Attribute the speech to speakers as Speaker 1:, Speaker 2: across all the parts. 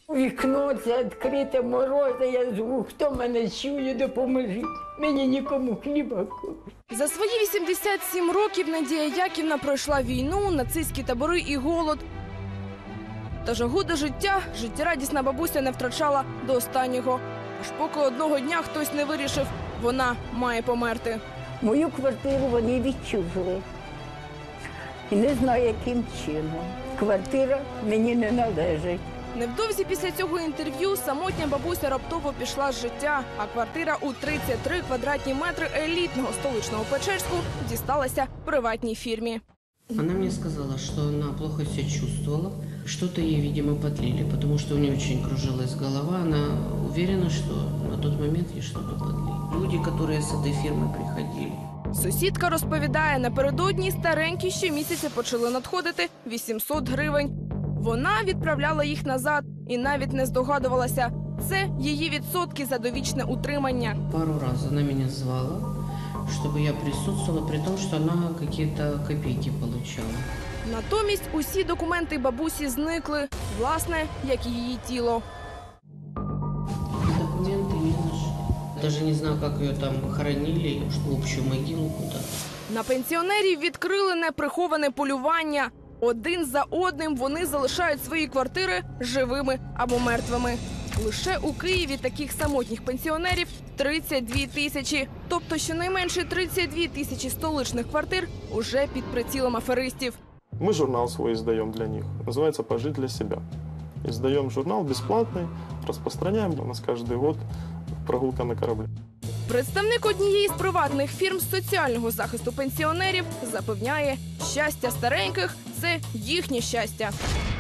Speaker 1: Вікно це відкрите, морози, я зву, хто мене чує, допоможіть. Мені нікому хліба.
Speaker 2: За свої 87 років Надія Яківна пройшла війну, нацистські табори і голод. Та жагу до життя життєрадісна бабуся не втрачала до останнього. Аж поки одного дня хтось не вирішив, вона має померти.
Speaker 1: Мою квартиру вони відчужили. І не знаю, яким чином. Квартира мені не належить.
Speaker 2: Невдовзі після цього інтерв'ю самотня бабуся раптово пішла з життя, а квартира у 33 квадратні метри елітного столичного Печерську дісталася приватній фірмі.
Speaker 3: Она мне сказала, что она плохо себя чувствовала, что-то ей, видимо, подлили, потому что у нее очень кружилась голова. Она уверена, что на тот момент ей что-то подлили. Люди, которые с этой фирмы приходили.
Speaker 2: Сусідка розповідає, напередодні старенькі щомісяця почали надходити 800 гривень. Вона відправляла їх назад і навіть не здогадувалася. Це її відсотки за довічне утримання.
Speaker 3: Пару раз она меня звала, чтобы я присутствовала, при том, что она какие-то копейки получала.
Speaker 2: Натомість усі документи бабусі зникли, власне, як і її тіло.
Speaker 3: Документы не нашли. Даже не знаю, как ее там хоронили, в общую могилу куда.
Speaker 2: На пенсіонерів відкрили неприховане полювання. Один за одним вони залишають свої квартири живими або мертвими. Лише у Києві таких самотніх пенсіонерів 32 тисячі. Тобто щонайменше 32 тисячі столичних квартир уже під прицілом аферистів.
Speaker 4: Мы журнал свой издаем для них. Называется «Пожить для себя». Издаем журнал бесплатный, распространяем. У нас каждый год прогулка на корабле.
Speaker 2: Представник однієї з приватних фірм з соціального захисту пенсіонерів запевняє, щастя стареньких – це їхнє щастя.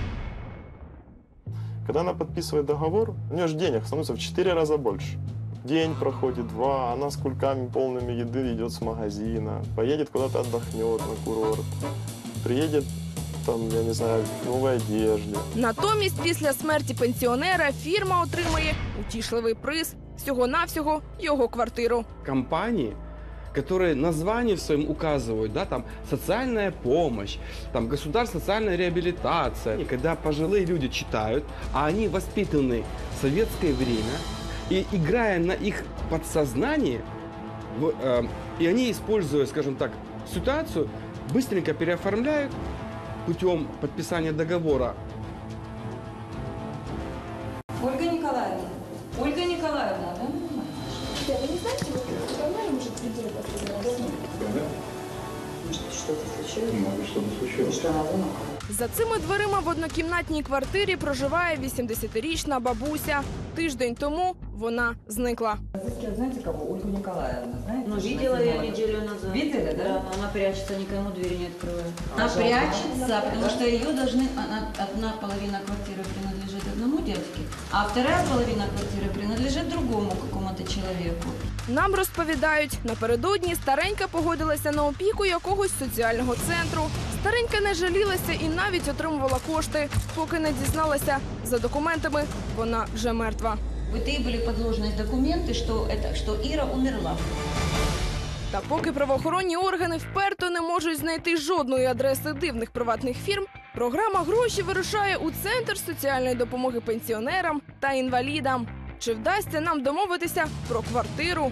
Speaker 4: Когда она подписывает договор, у нее же денег становится в 4 раза больше. День проходит, 2, она с кульками полными еды идет с магазина, поедет куда-то отдохнет на курорт, приедет, там, я не знаю, в новой одежде.
Speaker 2: Натомість після смерті пенсіонера фірма отримає утішливий приз – всього-навсього його квартиру.
Speaker 5: Компании, которые название в своем указывают, да, там социальная помощь, там государственная социальная реабилитация. И когда пожилые люди читают, а они воспитаны в советское время, и играя на их подсознании, и они, используя, скажем так, ситуацию, быстренько переоформляют путем подписания договора.
Speaker 6: Ольга Николаевна, да?
Speaker 7: Да, вы не знаете, вот управляем уже 3 года последнего года?
Speaker 6: Может, что-то случилось?
Speaker 8: Может, что-то случилось.
Speaker 6: Что она дома?
Speaker 2: За цими дверима в однокімнатній квартирі проживає 80-річна бабуся. Тиждень тому вона зникла.
Speaker 6: Вы знаете кого? Ольгу Николаевну, знаете?
Speaker 9: Ну, видела ее неделю назад.
Speaker 6: Видели, да?
Speaker 9: Да, она прячется, никому двери не открывает.
Speaker 6: Она прячется, потому что ее должны... Одна половина квартиры принадлежит одному дядьке, а вторая половина квартиры принадлежит другому какому-то человеку.
Speaker 2: Нам розповідають, напередодні старенька погодилася на опіку якогось соціального центру. Старенька не жалілася і навіть отримувала кошти, поки не дізналася, за документами вона вже мертва.
Speaker 6: Вытребовали подложные документы, что Ира умерла.
Speaker 2: Та поки правоохоронні органи вперто не можуть знайти жодної адреси дивних приватних фірм, програма «Гроші» вирушає у Центр соціальної допомоги пенсіонерам та інвалідам. Чи вдасться нам домовитися про квартиру?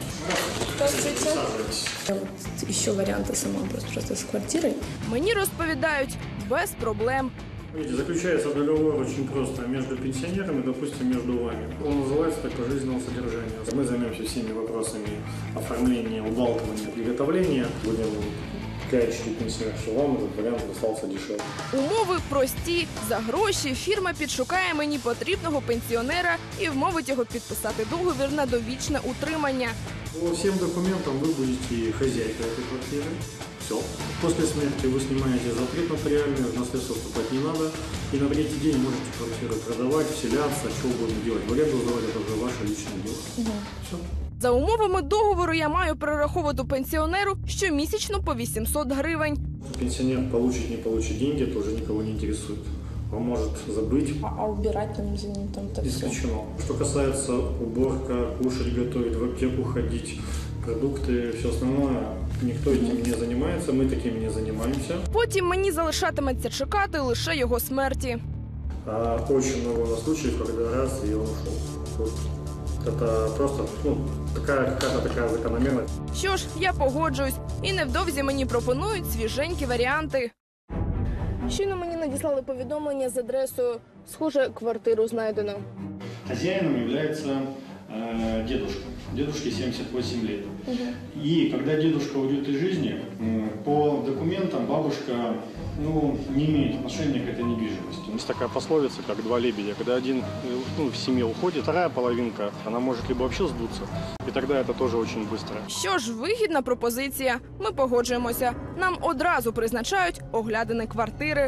Speaker 7: Еще варианты сама просто с квартирой.
Speaker 2: Мені розповідають, без проблем.
Speaker 8: Видите, заключается договор очень просто между пенсионерами, допустим, между вами. Он называется так пожизненного содержания. Мы займемся всеми вопросами оформления, убалтывания, приготовления. Будем клянчить пенсионеров, что вам этот вариант достался дешевле.
Speaker 2: Умови прості. За гроші фірма підшукає мені потрібного пенсіонера і вмовить його підписати договір на довічне утримання.
Speaker 8: По всем документам вы будете хозяйкой этой квартиры. Все. После смерти вы снимаете запрет нотариальный, в наследство вступать не надо. И на третий день можете квартиру продавать, вселяться, что угодно делать. В аренду сдавать – это уже ваше личное дело. Все.
Speaker 2: За умовами договору я маю перераховувати пенсіонеру щомісячно по 800 гривень.
Speaker 8: Пенсионер получит, не получит деньги, тоже никого не интересует. Он может забыть.
Speaker 7: А убирать там, извини, там-то все.
Speaker 8: Исключено. Что касается уборка, кушать, готовить, в аптеку ходить, продукты, все остальное, никто этим не занимается, мы таким не занимаемся.
Speaker 2: Потім мені залишатиметься чекати лише його смерті.
Speaker 8: А очень много у нас случаев, когда раз и он ушел. Вот. Это просто какая-то такая закономерность.
Speaker 2: Що ж, я погоджуюсь, і невдовзі мені пропонують свіженькі варіанти.
Speaker 7: Щойно мені надіслали повідомлення з адресою «Схоже, квартиру знайдено».
Speaker 8: Хозяином является дедушка. Дедушке 78 лет. И когда дедушка уйдет из жизни, по документам бабушка не имеет отношения к этой недвижимости. Есть такая пословица, как два лебедя. Когда один в семье уходит, вторая половинка, она может либо вообще сдуться, и тогда это тоже очень быстро.
Speaker 2: Що ж, вигідна пропозиція. Ми погоджуємося. Нам одразу призначають оглядини квартири.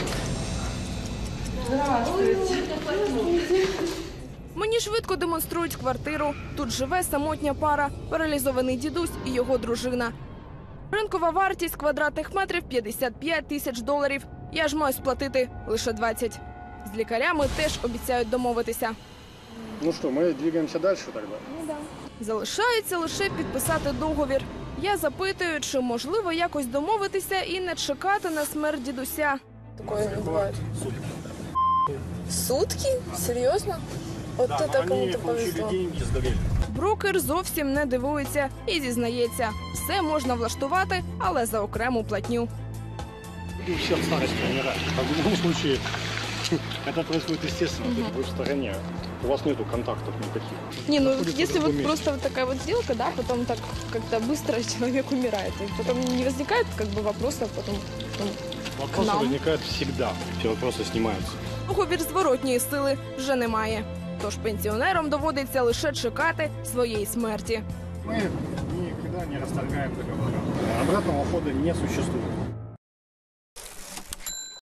Speaker 2: Мені швидко демонструють квартиру. Тут живе самотня пара, паралізований дідусь і його дружина. Ринкова вартість квадратних метрів $55 тисяч. Я ж маю сплатити лише 20. З лікарями теж обіцяють домовитися.
Speaker 8: Ну что, мы двигаемся дальше тогда?
Speaker 2: Залишається лише підписати договір. Я запитую, чи можливо якось домовитися і не чекати на смерть дідуся.
Speaker 7: Такое не бывает. Сутки? Серьезно? Вот это кому-то повезло.
Speaker 2: Брокер зовсім не дивується і зізнається, все можна влаштувати, але за окрему платню.
Speaker 8: Все в старости умирают. В любом случае, это происходит естественно. Вы в стороне, у вас нету контактов никаких.
Speaker 7: Не, ну
Speaker 8: Находится
Speaker 7: если
Speaker 8: в
Speaker 7: вот
Speaker 8: другом
Speaker 7: просто вот такая вот сделка, да, потом так как-то быстро человек умирает. И потом не возникает как бы вопросов потом
Speaker 8: Вопросы
Speaker 7: нам.
Speaker 8: возникают всегда, все вопросы снимаются.
Speaker 2: Договір зворотньої сили вже немає. Тож пенсіонерам доводиться лише чекати своєї смерті.
Speaker 8: Мы никогда не расторгаем договора. Обратного хода не существует.